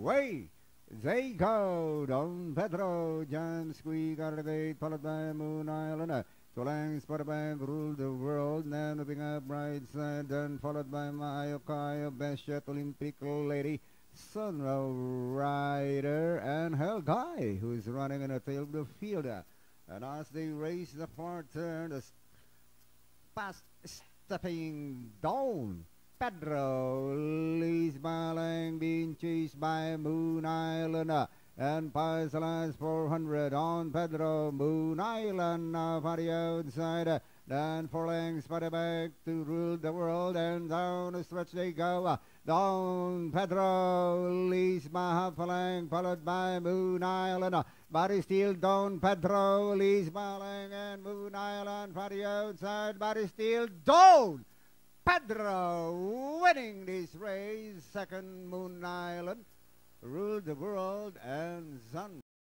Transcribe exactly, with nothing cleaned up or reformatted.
away they go. Don Pedro, John Squeak out of the gate, followed by Moon Island. Tule spotted by ruled the world, then moving up Brightside, then followed by Maayo, Kaayo, best shot Olympic lady, Sunrider, and Hell Guy, who is running in the tail of the field. And as they race the far turn, the fast stepping down, Pedro leads Balang, being chased by Moon Island, uh, and passes the last four hundred on Pedro. Moon Island now for the outside, uh, then four lengths for the back to rule the world, and down the stretch they go. Uh, down Pedro leads by half a length, followed by Moon Island. Uh, Body still down, Pedro leads Balang, and Moon Island for the outside. Body still down. Pedro winning this race, second Moon Island, ruled the world, and Sun